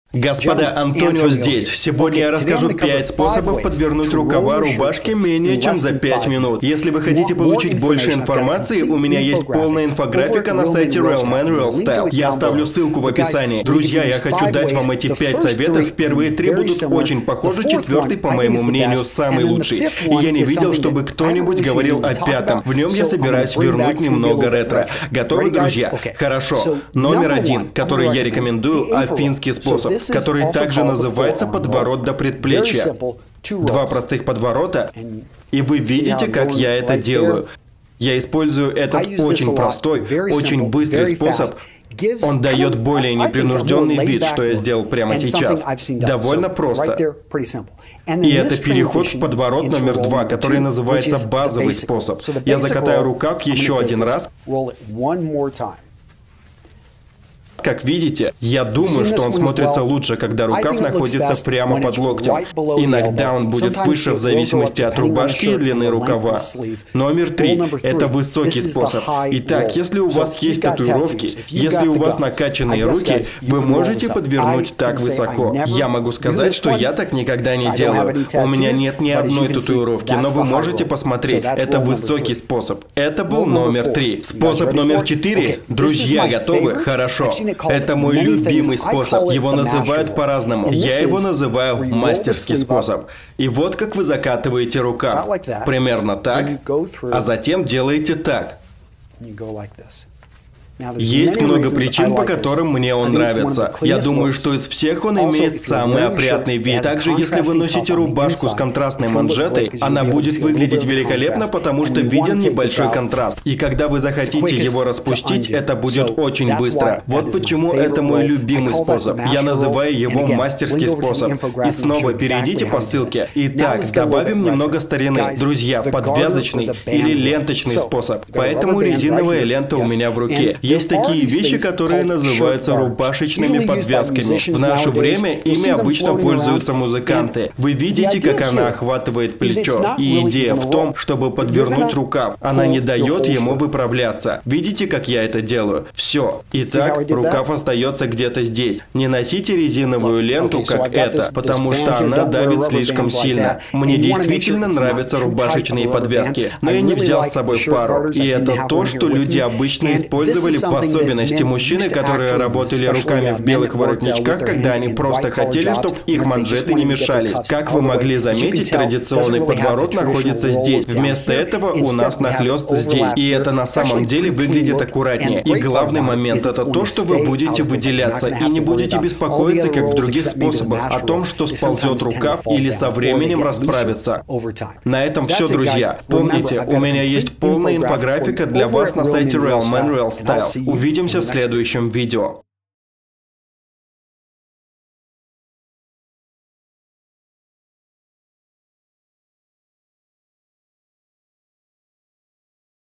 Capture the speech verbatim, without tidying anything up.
Господа, Антонио здесь. Сегодня я расскажу пять способов подвернуть рукава рубашки менее чем за пять минут. Если вы хотите получить больше информации, у меня есть полная инфографика на сайте Real Man Real Style. Я оставлю ссылку в описании. Друзья, я хочу дать вам эти пять советов. Первые три будут очень похожи, четвертый, по моему мнению, самый лучший. И я не видел, чтобы кто-нибудь говорил о пятом. В нем я собираюсь вернуть немного ретро. Готовы, друзья? Хорошо. Номер один, который я рекомендую, афинский способ, который также называется подворот до предплечья. Два простых подворота, и вы видите, как я это делаю. Я использую этот очень простой, очень быстрый способ. Он дает более непринужденный вид, что я сделал прямо сейчас. Довольно просто. И это переход в подворот номер два, который называется базовый способ. Я закатаю рукав еще один раз. Как видите, я думаю, что он смотрится лучше, когда рукав находится прямо под локтем. Иногда он будет выше в зависимости от рубашки и длины рукава. Номер три – это высокий способ. Итак, если у вас есть татуировки, если у вас накачанные руки, вы можете подвернуть так высоко. Я могу сказать, что я так никогда не делаю. У меня нет ни одной татуировки, но вы можете посмотреть. Это высокий способ. Это был номер три. Способ номер четыре. Друзья, готовы? Хорошо. Это мой любимый способ. Его называют по-разному. Я его называю мастерский способ. И вот как вы закатываете рукав. Примерно так. А затем делаете так. Есть много причин, по которым мне он нравится. Я думаю, что из всех он имеет самый опрятный вид. Также, если вы носите рубашку с контрастной манжетой, она будет выглядеть великолепно, потому что виден небольшой контраст. И когда вы захотите его распустить, это будет очень быстро. Вот почему это мой любимый способ. Я называю его мастерский способ. И снова перейдите по ссылке. Итак, добавим немного старины. Друзья, подвязочный или ленточный способ. Поэтому резиновая лента у меня в руке. Есть такие вещи, которые называются рубашечными подвязками. В наше время ими обычно пользуются музыканты. Вы видите, как она охватывает плечо. И идея в том, чтобы подвернуть рукав. Она не дает ему выправляться. Видите, как я это делаю? Все. Итак, рукав остается где-то здесь. Не носите резиновую ленту, как это, потому что она давит слишком сильно. Мне действительно нравятся рубашечные подвязки, но я не взял с собой пару. И это то, что люди обычно использовали по особенности мужчины, которые работали руками в белых воротничках, когда они просто хотели, чтобы их манжеты не мешались. Как вы могли заметить, традиционный подворот находится здесь. Вместо этого у нас нахлёст здесь. И это на самом деле выглядит аккуратнее. И главный момент — это то, что вы будете выделяться и не будете беспокоиться, как в других способах, о том, что сползет рукав или со временем расправится. На этом все, друзья. Помните, у меня есть полная инфографика для вас на сайте Real Man Real Style. Увидимся в следующем видео.